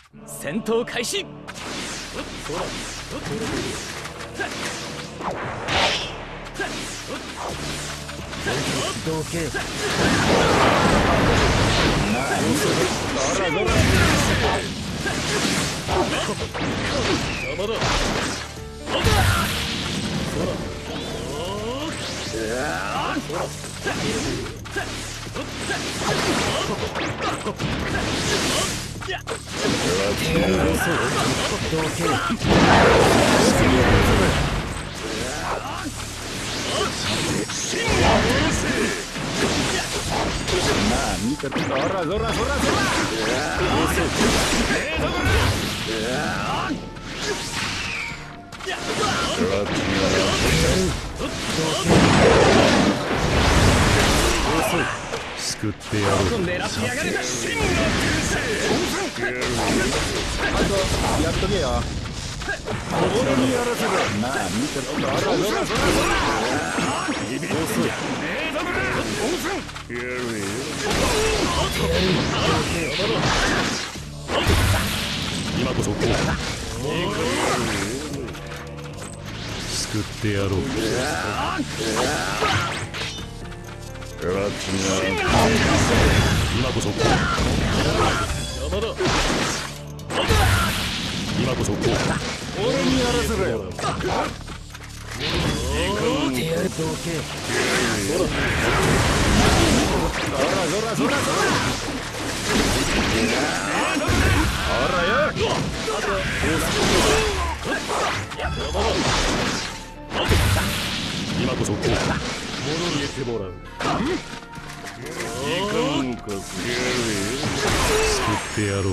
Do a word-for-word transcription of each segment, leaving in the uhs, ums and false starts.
戦闘開始。どけ。邪魔だ。見てるぞ、ほら、ほら、ほら、ほら。救ってやる。狙ってやがる。あとやっとけよ。俺にやらせろ。なあ、見てろ。ほら、ほら、ほら、ほら。ビビる。今こそこう救ってやろう。今こそこう邪魔だ。今こそこう俺にやらせろよ。手やるどけ。そらそらそらそら。あらよ。今こそこう物入れてもらう。時間かす救ってやろう。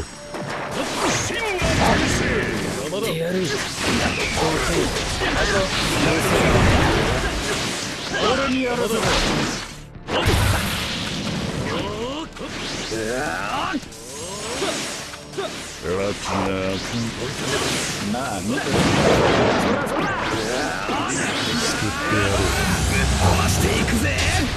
手やる。俺にやらせろ。なあ、見てる。救ってやろう。ぶっ飛ばしていくぜ。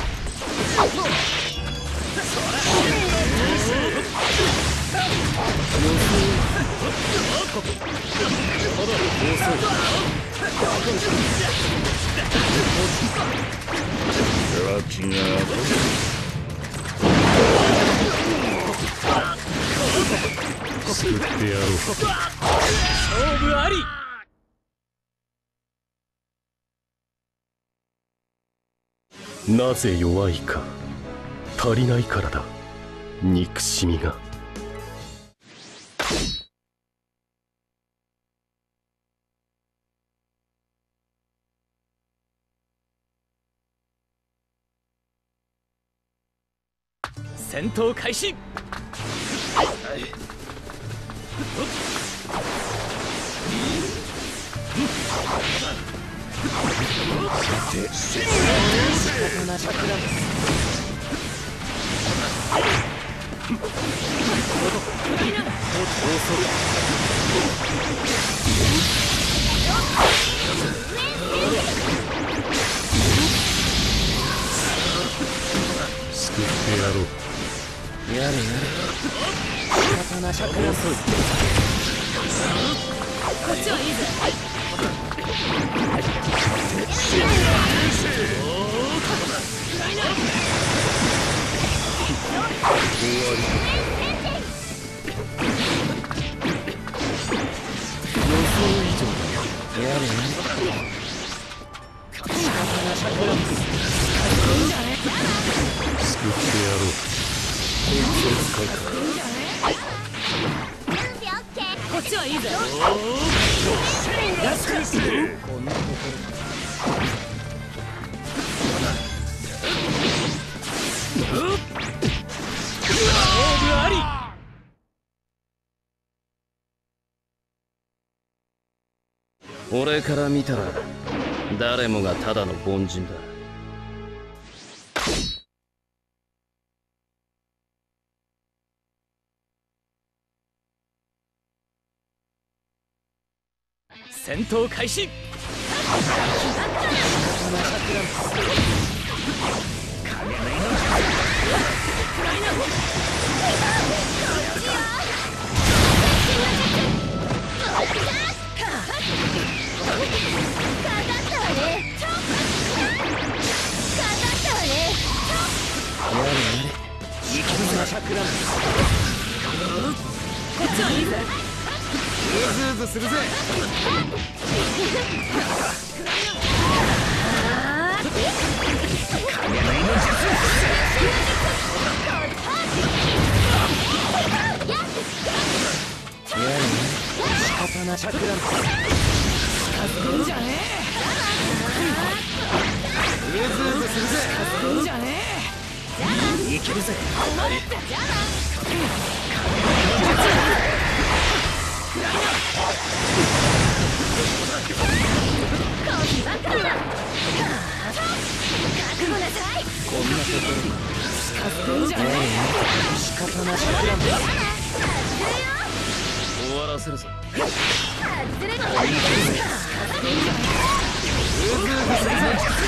救ってやろう。勝負あり。なぜ弱いか、足りないからだ。憎しみが。戦闘開始。救ってやろう。やれやれ。刀しゃくらす。こっちはいいぜ。予想以上だよ。やれやれ。刀しゃくらす。救ってやろう。こっちはいいぜ。こんなところ。勝負あり。俺から見たら誰もがただの凡人だ。戦闘開始。 こっちはいいぜ。 うずうずするぜ。影の命仕方なしゃくらん。近づくんじゃねえ。うずうずするぜ。 え。近づくんじゃねえ。いけるぜ。 止まれって。 こんなところ近づくんじゃねえ。 仕方なしゃくらん。終わらせるぞ。いけるぜ。うずうずするぜ。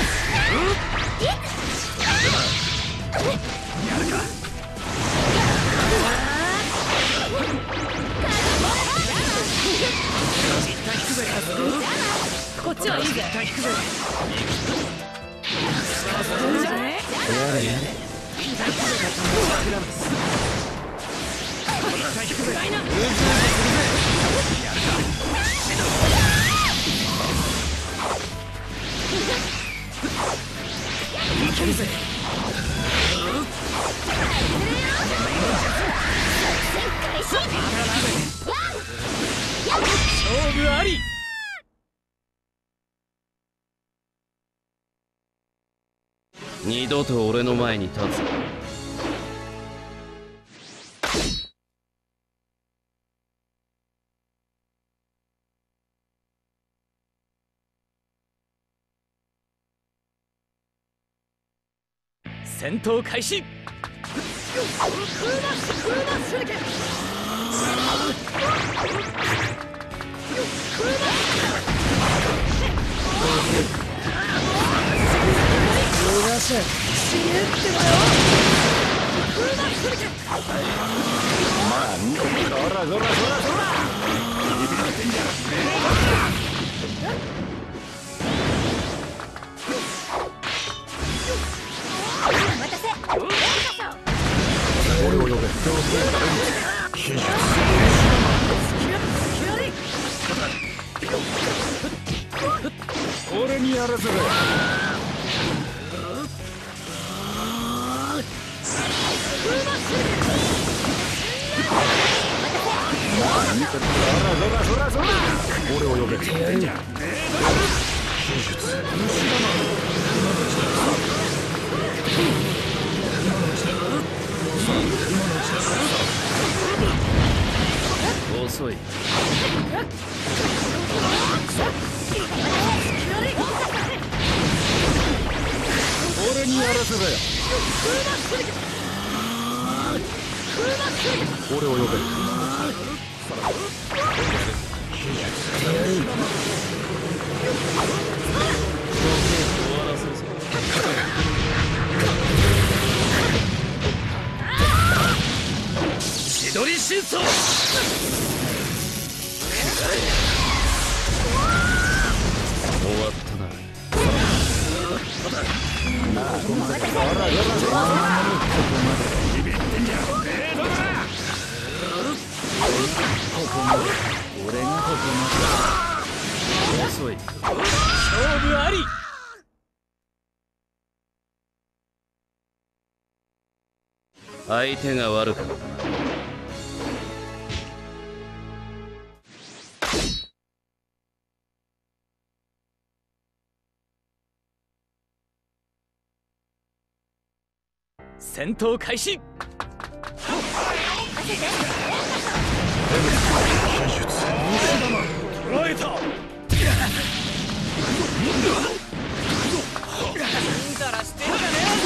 やるか。 こっちはいいぜ。 一旦引くぜ。 いいんじゃねえ。 やれやれ。 暗いな。 うずうずするぜ。やるか。いけるぜ。勝負あり。二度と俺の前に立つ。戦闘開始。逃がせ。まあ、そらそらそらそら。ビビってんじゃん。俺を呼べ。技術。俺にやらせろ。俺を呼べ。技術。遅い。俺にやらせろよ。俺を呼べ。千鳥真相。終わったな。なあ、ここまで。ビビってんじゃん。ここまで。俺がここまで。遅い。勝負あり。相手が悪かった。戦闘開始。捕らえた。だらしてんじゃねえぞ。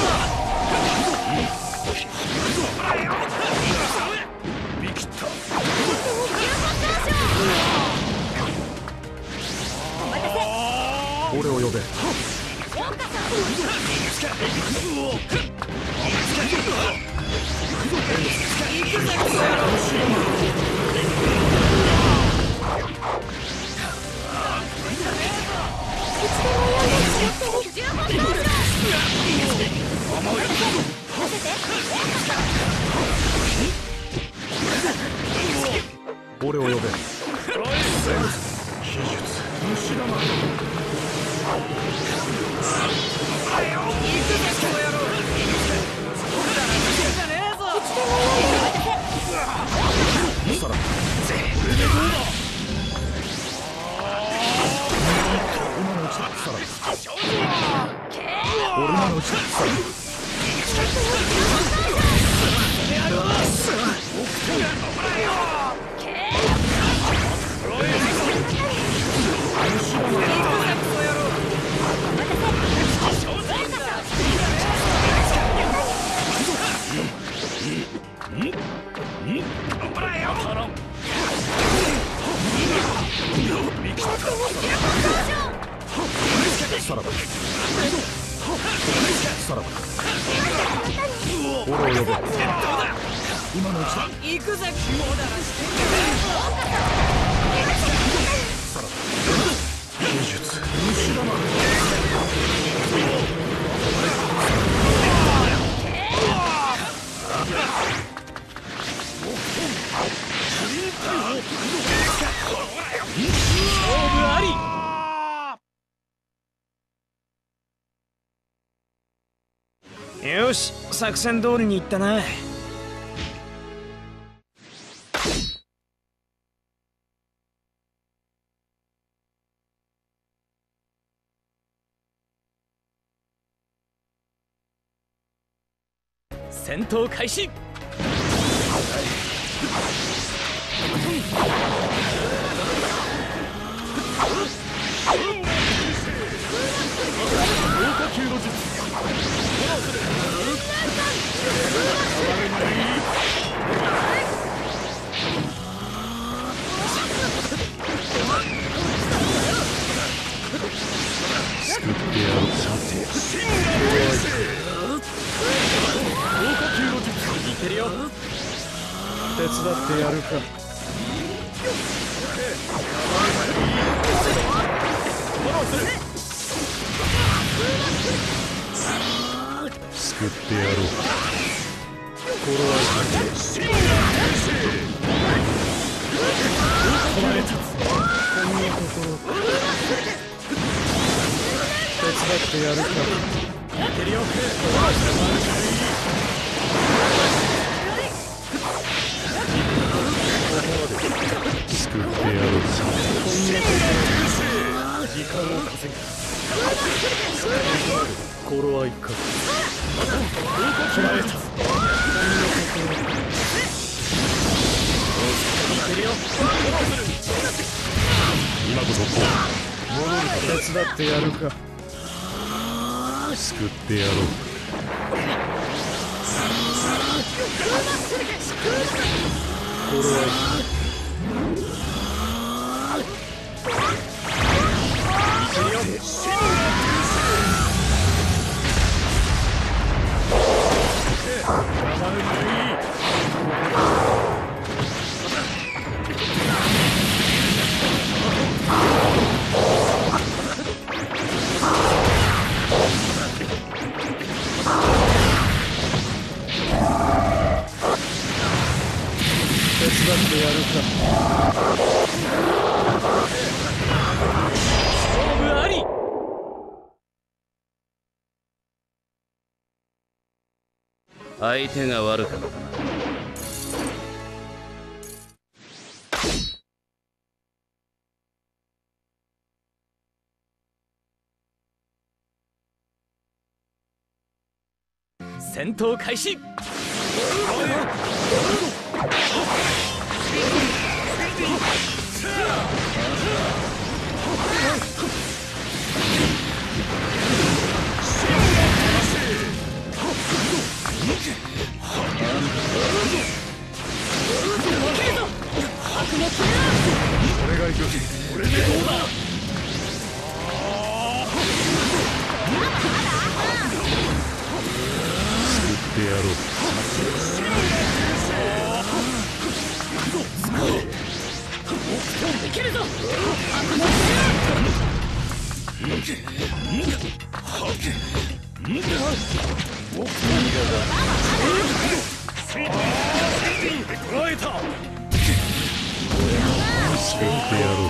見切った。俺を呼べ。遅俺を呼べ。さらば俺のうちだ。さらばさらばさらば俺を呼べ。今のうちだ。 行くぜ。 さらば技術虫玉勝負あり。よし、作戦通りに行ったな。戦闘開始。 救ってやる。さていけるよ。 手伝ってやるか。救ってやろう。頃合いこらえた。こんなところ手伝ってやるか。 いけるよ。 救ってやろう。こんなところ時間を稼ぐ。頃合いか。捕らえた。今こそこう戻るか。手伝ってやるか。救ってやろう。頃合いか。手伝ってやるか。 勝負あり。相手が悪かった。戦闘開始。 俺が行く。俺でどうだ。救ってやろう。 いけるぞ。捕らえた。 救ってやろう。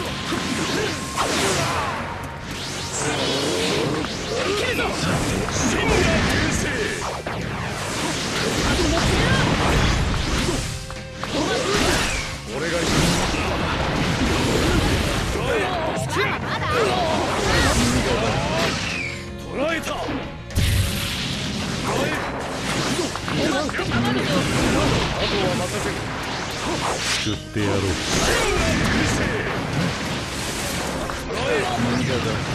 いけるぞ。真が転生。俺が行く。捕らえた。あとは任せる。 救ってやろう。無駄だ。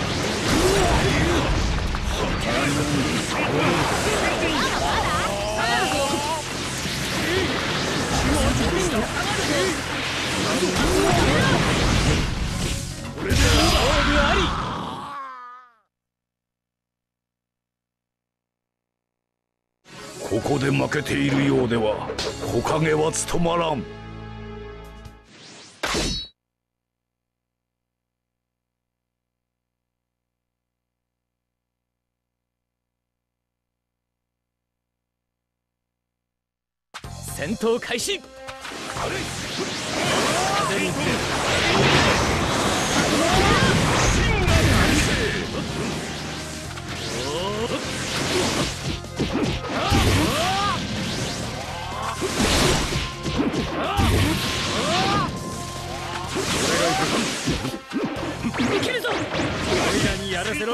ここで負けているようでは木陰は務まらん。 戦闘開始。 いけるぞ。 俺らにやらせろ。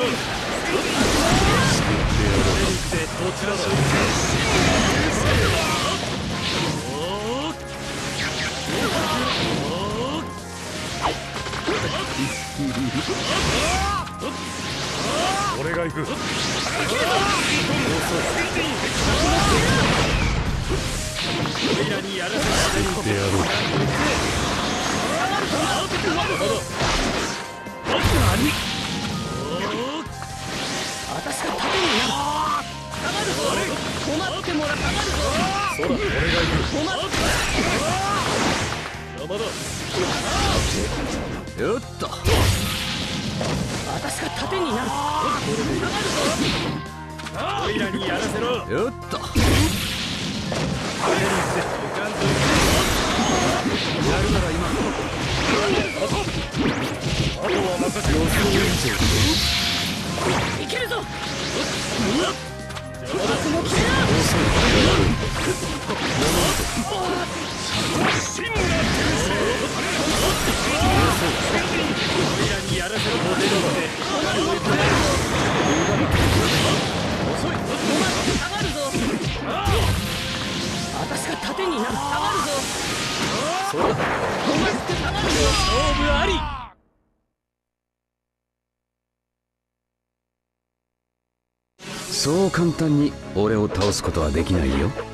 俺が行く。 俺らにやらせろ。 でやろう。 私が盾になる。下がるぞ。困ってもら下がるぞ。 そうだ、俺が行く。 困って。 山田。 よっと。 私が盾になる。下がるぞ。 俺らにやらせろ。 よっと。やるなら今。 あとは任せろ。いけるぞ。私も来てな。真が転生。 俺らにやらせろ。 遅い。下がるぞ。私が盾になる。下がるぞ。 そうだ。 困って下がるぞ。 勝負あり。 そう簡単に俺を倒すことはできないよ。